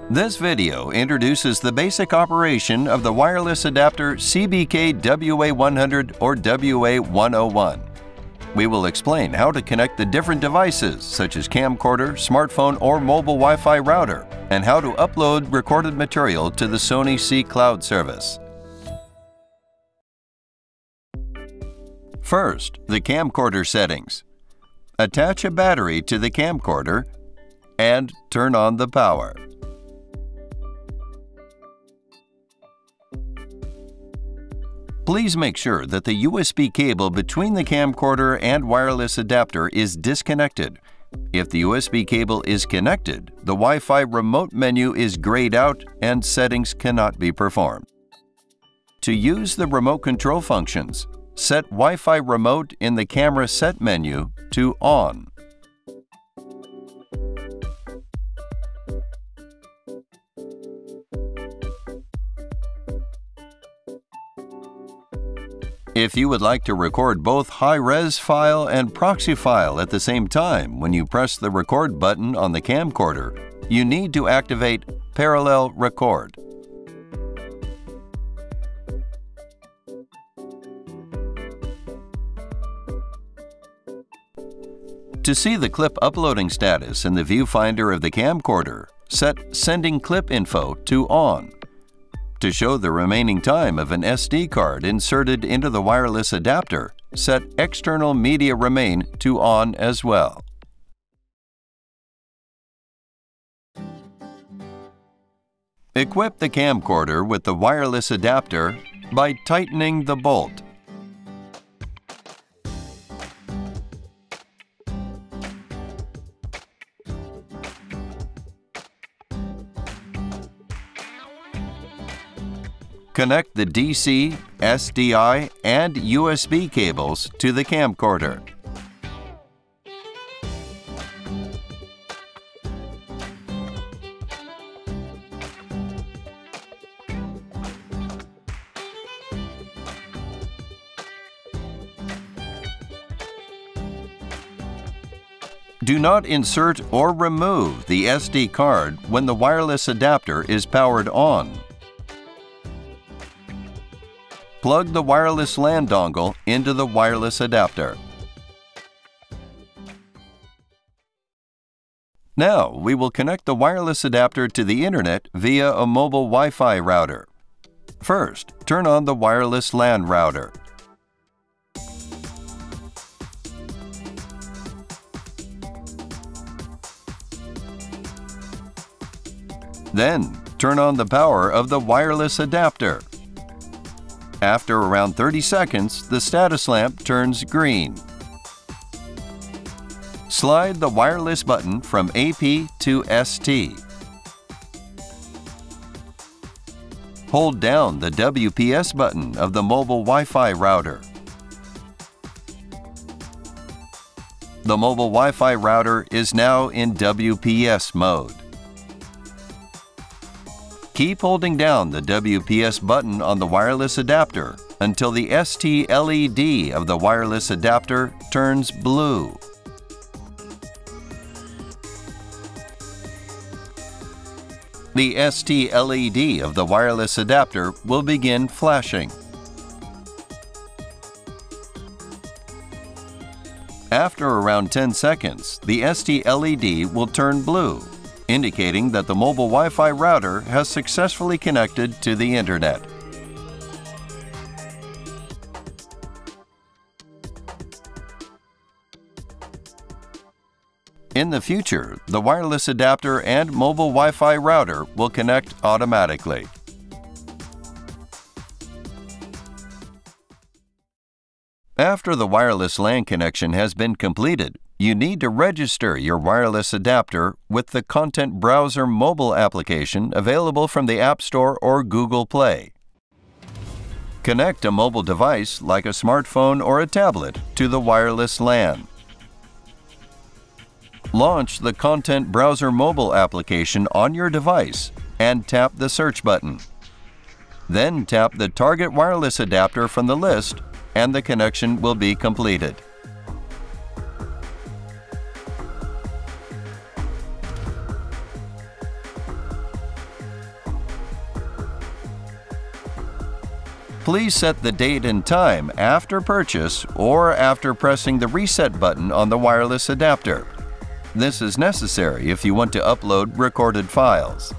This video introduces the basic operation of the wireless adapter CBK-WA100 or WA101. We will explain how to connect the different devices such as camcorder, smartphone, or mobile Wi-Fi router, and how to upload recorded material to the Sony C Cloud service. First, the camcorder settings. Attach a battery to the camcorder and turn on the power. Please make sure that the USB cable between the camcorder and wireless adapter is disconnected. If the USB cable is connected, the Wi-Fi remote menu is grayed out and settings cannot be performed. To use the remote control functions, set Wi-Fi remote in the camera set menu to on. If you would like to record both high-res file and proxy file at the same time when you press the record button on the camcorder, you need to activate Parallel Record. To see the clip uploading status in the viewfinder of the camcorder, set Sending Clip Info to On. To show the remaining time of an SD card inserted into the wireless adapter, set External Media Remain to On as well. Equip the camcorder with the wireless adapter by tightening the bolt. Connect the DC, SDI, and USB cables to the camcorder. Do not insert or remove the SD card when the wireless adapter is powered on. Plug the wireless LAN dongle into the wireless adapter. Now we will connect the wireless adapter to the Internet via a mobile Wi-Fi router. First, turn on the wireless LAN router. Then, turn on the power of the wireless adapter. After around 30 seconds, the status lamp turns green. Slide the wireless button from AP to ST. Hold down the WPS button of the mobile Wi-Fi router. The mobile Wi-Fi router is now in WPS mode. Keep holding down the WPS button on the wireless adapter until the ST LED of the wireless adapter turns blue. The ST LED of the wireless adapter will begin flashing. After around 10 seconds, the ST LED will turn blue, indicating that the mobile Wi-Fi router has successfully connected to the Internet. In the future, the wireless adapter and mobile Wi-Fi router will connect automatically. After the wireless LAN connection has been completed, you need to register your wireless adapter with the Content Browser mobile application available from the App Store or Google Play. Connect a mobile device like a smartphone or a tablet to the wireless LAN. Launch the Content Browser mobile application on your device and tap the search button. Then tap the target wireless adapter from the list and the connection will be completed. Please set the date and time after purchase or after pressing the reset button on the wireless adapter. This is necessary if you want to upload recorded files.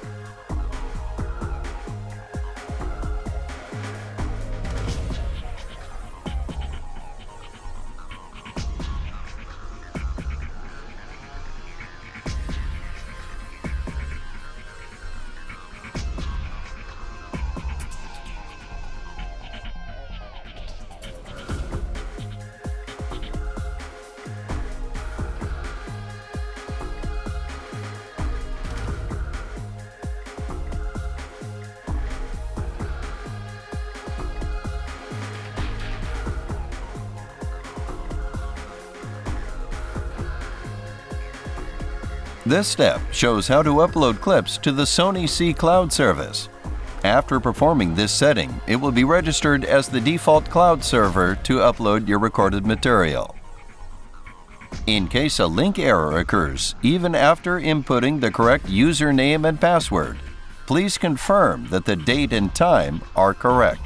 This step shows how to upload clips to the Sony C Cloud service. After performing this setting, it will be registered as the default cloud server to upload your recorded material. In case a link error occurs, even after inputting the correct username and password, please confirm that the date and time are correct.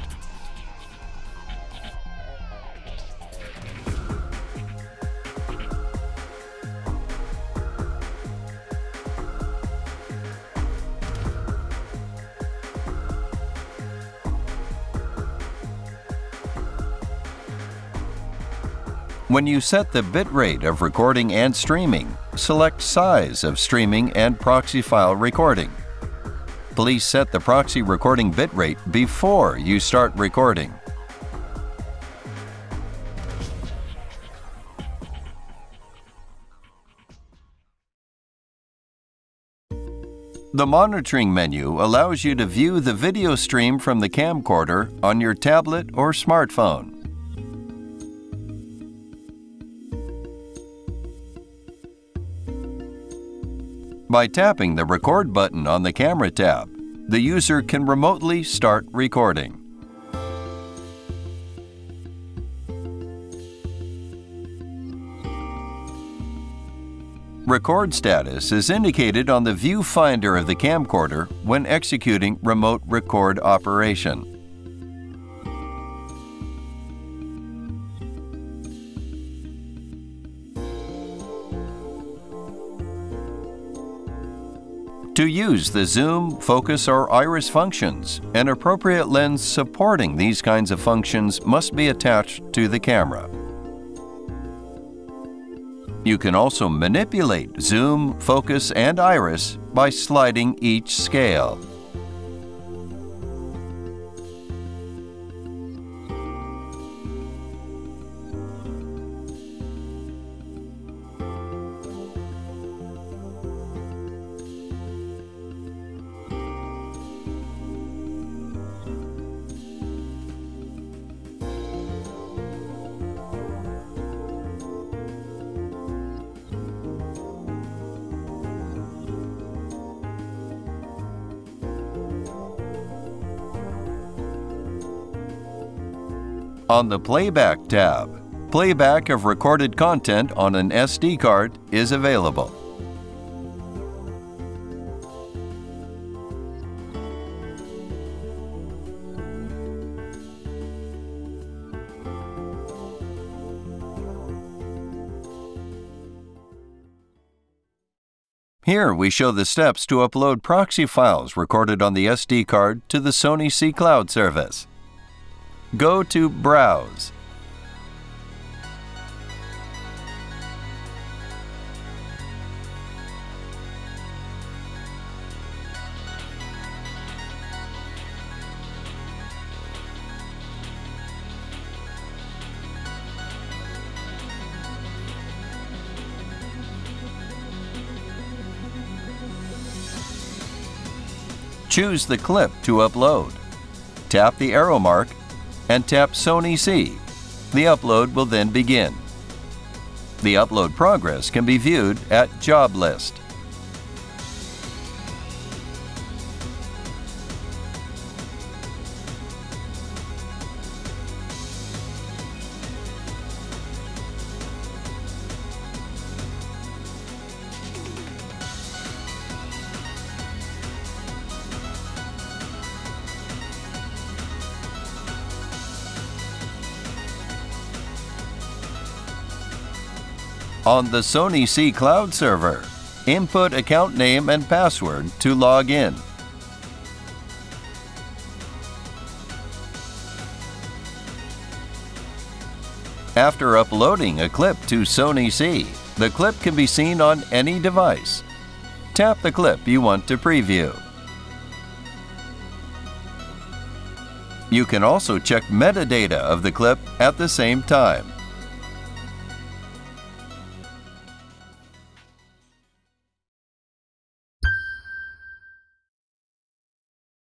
When you set the bitrate of recording and streaming, select Size of Streaming and Proxy File Recording. Please set the proxy recording bitrate before you start recording. The monitoring menu allows you to view the video stream from the camcorder on your tablet or smartphone. By tapping the Record button on the Camera tab, the user can remotely start recording. Record status is indicated on the viewfinder of the camcorder when executing remote record operation. To use the zoom, focus, or iris functions, an appropriate lens supporting these kinds of functions must be attached to the camera. You can also manipulate zoom, focus, and iris by sliding each scale. On the Playback tab, playback of recorded content on an SD card is available. Here we show the steps to upload proxy files recorded on the SD card to the Sony C Cloud service. Go to Browse. Choose the clip to upload. Tap the arrow mark and tap Sony C. The upload will then begin. The upload progress can be viewed at Job List. On the Sony C Cloud server, input account name and password to log in. After uploading a clip to Sony C, the clip can be seen on any device. Tap the clip you want to preview. You can also check metadata of the clip at the same time.